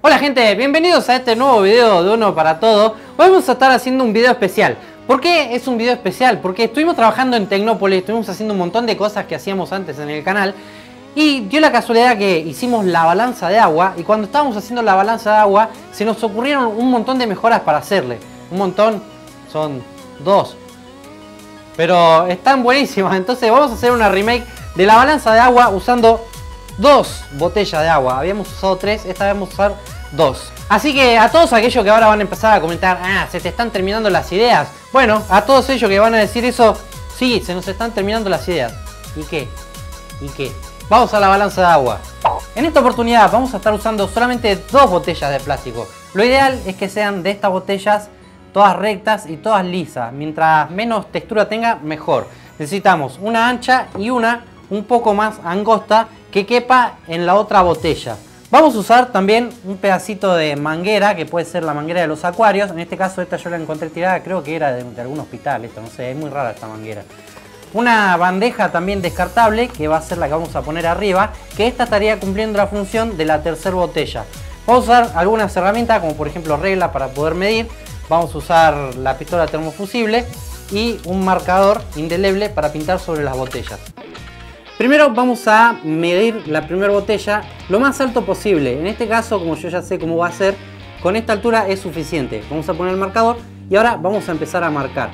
Hola gente, bienvenidos a este nuevo video de Uno para Todo. Hoy vamos a estar haciendo un video especial. ¿Por qué es un video especial? Porque estuvimos trabajando en Tecnópolis, estuvimos haciendo un montón de cosas que hacíamos antes en el canal. Y dio la casualidad que hicimos la balanza de agua. Y cuando estábamos haciendo la balanza de agua, se nos ocurrieron un montón de mejoras para hacerle. Un montón, son dos. Pero están buenísimas. Entonces vamos a hacer una remake de la balanza de agua usando dos botellas de agua. Habíamos usado tres, esta vez vamos a usar dos. Así que a todos aquellos que ahora van a empezar a comentar, se te están terminando las ideas. Bueno, a todos ellos que van a decir eso, sí, se nos están terminando las ideas. ¿Y qué? ¿Y qué? Vamos a la balanza de agua. En esta oportunidad vamos a estar usando solamente dos botellas de plástico. Lo ideal es que sean de estas botellas todas rectas y todas lisas. Mientras menos textura tenga, mejor. Necesitamos una ancha y una un poco más angosta que quepa en la otra botella. Vamos a usar también un pedacito de manguera, que puede ser la manguera de los acuarios. En este caso esta yo la encontré tirada, creo que era de algún hospital, esto no sé, es muy rara esta manguera. Una bandeja también descartable, que va a ser la que vamos a poner arriba, que esta estaría cumpliendo la función de la tercera botella. Vamos a usar algunas herramientas, como por ejemplo regla para poder medir. Vamos a usar la pistola termofusible y un marcador indeleble para pintar sobre las botellas. Primero vamos a medir la primera botella lo más alto posible. En este caso, como yo ya sé cómo va a ser, con esta altura es suficiente. Vamos a poner el marcador y ahora vamos a empezar a marcar.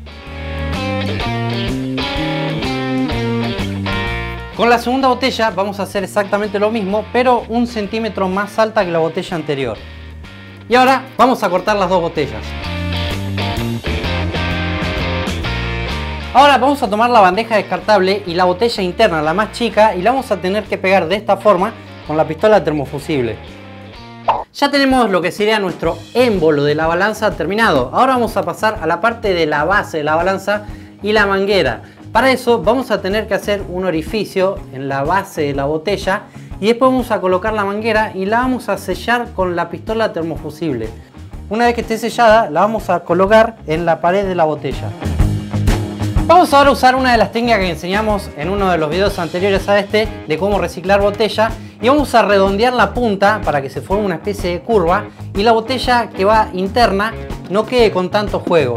Con la segunda botella vamos a hacer exactamente lo mismo, pero 1 centímetro más alta que la botella anterior. Y ahora vamos a cortar las dos botellas. Ahora vamos a tomar la bandeja descartable y la botella interna, la más chica, y la vamos a tener que pegar de esta forma con la pistola termofusible. Ya tenemos lo que sería nuestro émbolo de la balanza terminado. Ahora vamos a pasar a la parte de la base de la balanza y la manguera. Para eso vamos a tener que hacer un orificio en la base de la botella y después vamos a colocar la manguera y la vamos a sellar con la pistola termofusible. Una vez que esté sellada, la vamos a colocar en la pared de la botella. Vamos ahora a usar una de las técnicas que enseñamos en uno de los videos anteriores a este, de cómo reciclar botella, y vamos a redondear la punta para que se forme una especie de curva y la botella que va interna no quede con tanto juego.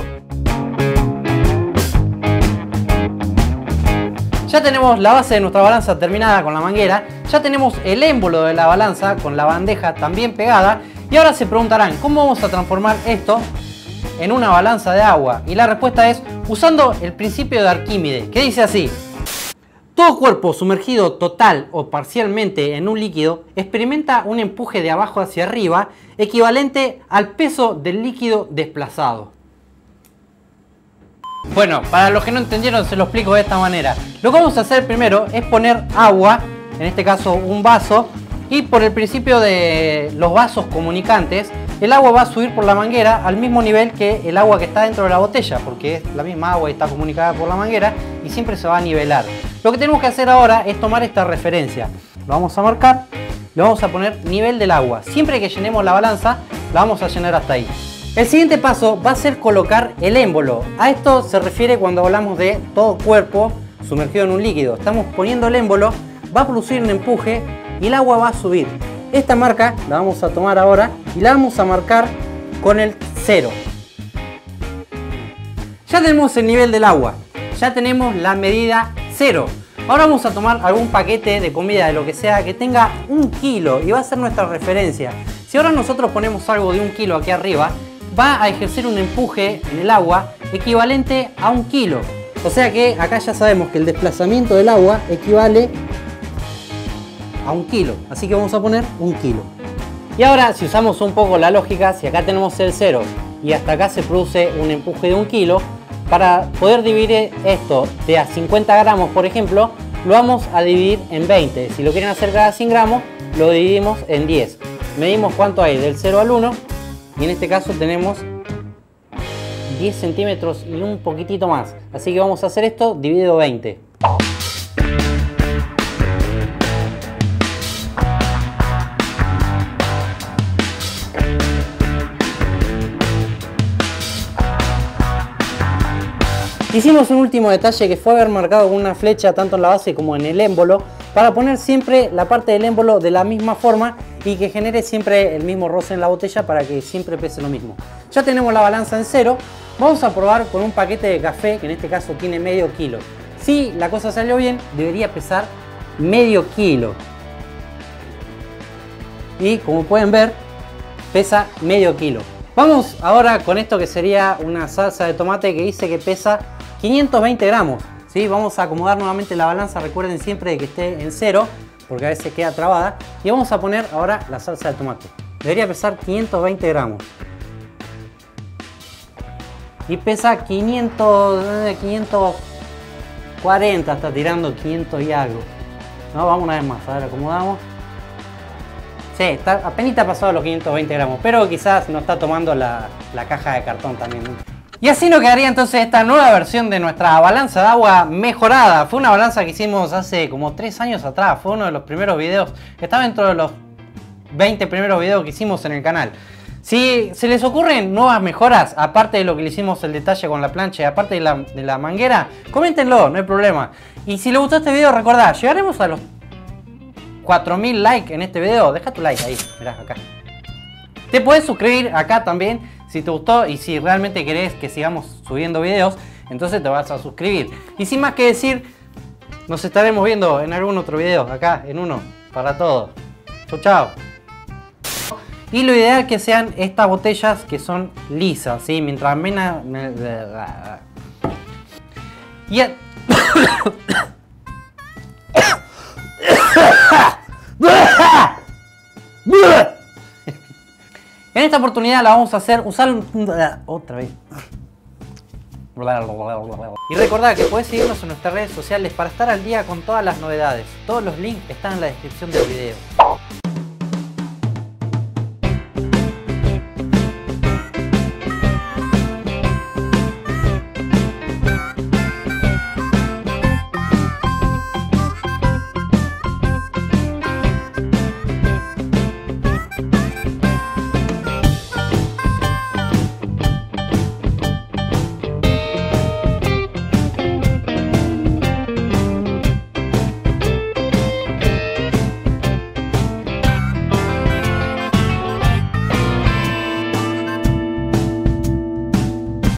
Ya tenemos la base de nuestra balanza terminada con la manguera, ya tenemos el émbolo de la balanza con la bandeja también pegada, y ahora se preguntarán, ¿cómo vamos a transformar esto en una balanza de agua? Y la respuesta es usando el principio de Arquímedes, que dice así: todo cuerpo sumergido total o parcialmente en un líquido experimenta un empuje de abajo hacia arriba equivalente al peso del líquido desplazado. Bueno, para los que no entendieron se lo explico de esta manera. Lo que vamos a hacer primero es poner agua, en este caso un vaso, y por el principio de los vasos comunicantes, el agua va a subir por la manguera al mismo nivel que el agua que está dentro de la botella, porque es la misma agua y está comunicada por la manguera y siempre se va a nivelar. Lo que tenemos que hacer ahora es tomar esta referencia. Lo vamos a marcar, le vamos a poner nivel del agua. Siempre que llenemos la balanza, la vamos a llenar hasta ahí. El siguiente paso va a ser colocar el émbolo. A esto se refiere cuando hablamos de todo cuerpo sumergido en un líquido. Estamos poniendo el émbolo, va a producir un empuje y el agua va a subir. Esta marca la vamos a tomar ahora y la vamos a marcar con el 0. Ya tenemos el nivel del agua, ya tenemos la medida 0. Ahora vamos a tomar algún paquete de comida, de lo que sea, que tenga 1 kilo y va a ser nuestra referencia. Si ahora nosotros ponemos algo de 1 kilo aquí arriba, va a ejercer un empuje en el agua equivalente a 1 kilo. O sea que acá ya sabemos que el desplazamiento del agua equivale a 1 kilo, así que vamos a poner 1 kilo. Y ahora, si usamos un poco la lógica, si acá tenemos el 0 y hasta acá se produce un empuje de 1 kilo, para poder dividir esto de a 50 gramos, por ejemplo, lo vamos a dividir en 20. Si lo quieren hacer cada 100 gramos, lo dividimos en 10. Medimos cuánto hay del 0 al 1 y en este caso tenemos 10 centímetros y un poquitito más. Así que vamos a hacer esto dividido 20. Hicimos un último detalle que fue haber marcado con una flecha tanto en la base como en el émbolo para poner siempre la parte del émbolo de la misma forma y que genere siempre el mismo roce en la botella para que siempre pese lo mismo. Ya tenemos la balanza en cero. Vamos a probar con un paquete de café, que en este caso tiene medio kilo. Si la cosa salió bien, debería pesar medio kilo. Y como pueden ver, pesa medio kilo. Vamos ahora con esto que sería una salsa de tomate que dice que pesa 520 gramos. ¿Sí? Vamos a acomodar nuevamente la balanza, recuerden siempre de que esté en cero, porque a veces queda trabada. Y vamos a poner ahora la salsa de tomate. Debería pesar 520 gramos. Y pesa 540, está tirando 500 y algo. No, vamos una vez más, a ver, acomodamos. Sí, apenas ha pasado los 520 gramos, pero quizás no está tomando la caja de cartón también. Y así nos quedaría entonces esta nueva versión de nuestra balanza de agua mejorada. Fue una balanza que hicimos hace como 3 años atrás, fue uno de los primeros videos, estaba dentro de los 20 primeros videos que hicimos en el canal. Si se les ocurren nuevas mejoras, aparte de lo que le hicimos el detalle con la plancha y aparte de la manguera, coméntenlo, no hay problema. Y si les gustó este video, recordá, llegaremos a los 4000 likes en este video. Deja tu like ahí, mirá acá. Te puedes suscribir acá también si te gustó y si realmente querés que sigamos subiendo videos, entonces te vas a suscribir. Y sin más que decir, nos estaremos viendo en algún otro video, acá en uno para todos. Chau, chau. Y lo ideal es que sean estas botellas que son lisas, ¿sí? Mientras menos... Y... En esta oportunidad la vamos a hacer usar otra vez. Y recordad que podés seguirnos en nuestras redes sociales para estar al día con todas las novedades. Todos los links están en la descripción del video.